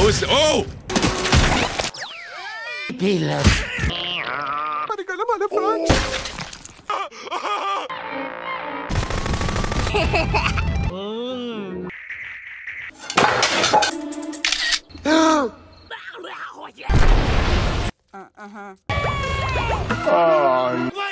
was... Oh! Pilot. Pari ka naman, Franz. Uh-huh.